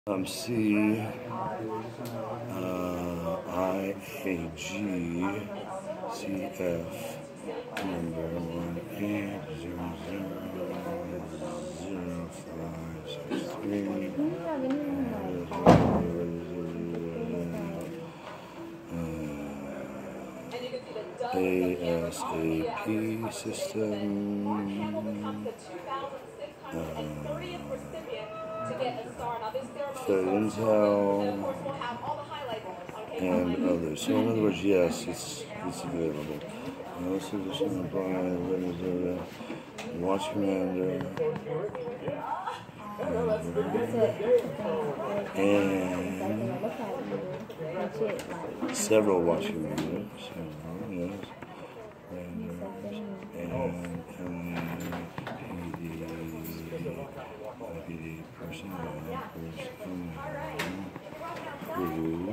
C I A G C F number 180000563 ASAP system. For Intel and others. So in other words, yes, it's available. This is the Watch Commander and several Watch Commanders. Yes. PD personnel who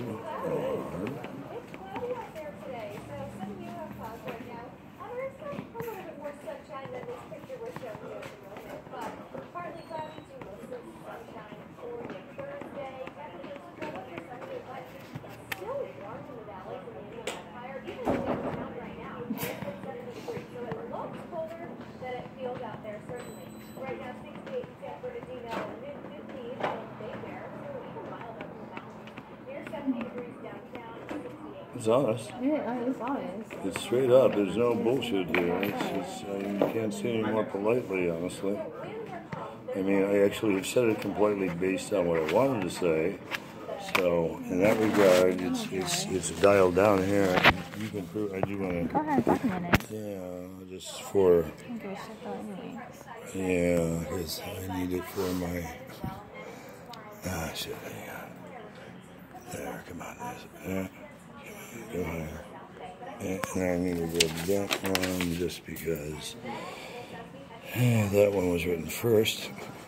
It's honest. Yeah, it's honest. It's straight up. There's no bullshit here. You can't say any more politely, honestly. I mean, I actually have said it completely based on what I wanted to say. So, in that regard, it's dialed down here. You can prove. I do want to. Go ahead, 5 minutes. Yeah, just for. I don't give a shit though, anyways. Yeah, because I need it for my. Shit, hang on. There, come on, there. Go higher. And I need to go that one just because that one was written first.